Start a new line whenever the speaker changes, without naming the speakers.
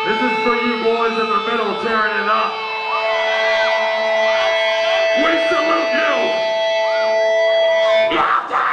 This is for you boys in the middle tearing it up. We salute you!